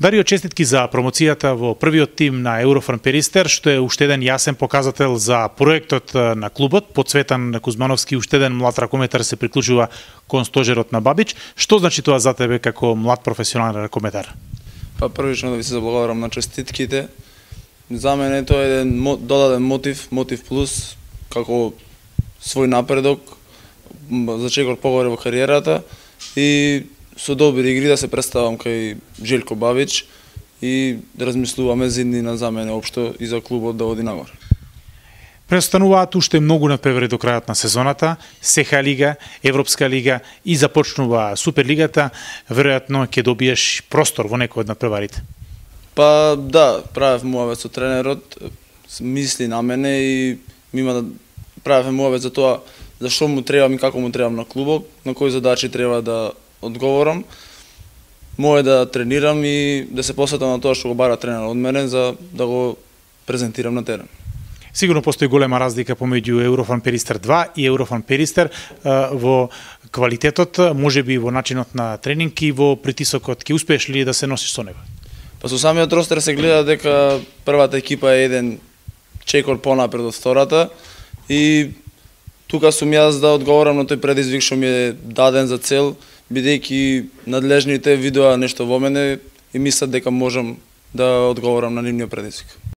Дарио, честитки за промоцијата во првиот тим на Еврофан Перистер, што е уште еден јасен показател за проектот на клубот. Подсветан Кузмановски, уште еден млад ракометар се приклучува кон стожерот на Бабич. Што значи тоа за тебе како млад професионален ракометар? Првично да ви се заблагодарам на честитките. За мене тоа е еден додаден мотив плюс, како свој напредок, за чекор погоре во кариерата и со добри игри да се представам кај Желко Бабич и да размислуваме зиднина за мене општо и за клубот да оди нагоре. Преостануваат уште многу надпревари до крајот на сезоната, СХ лига, Европска лига и започнува Суперлигата, веројатно ќе добиеш простор во некој од надпреварите. Па да, правев муавет со тренерот, мисли на мене и да правев муавет за тоа за што му требам и како му требам на клубот, на кои задачи треба да одговорам. Мое да тренирам и да се посветам на тоа што го бара тренерот од мене за да го презентирам на терен. Сигурно постои голема разлика помеѓу Еврофан Перистер 2 и Еврофан Перистер во квалитетот, можеби во начинот на тренинг и во притисокот. Ќе успееш ли да се носиш со него? Па со самиот ростер се гледа дека првата екипа е еден чекор понапред од втората и тука сум јас да одговорам на тој предизвик што ми е даден за цел, бидејќи надлежните видоа нешто во мене и мислат дека можам да одговорам на нивниот предизвик.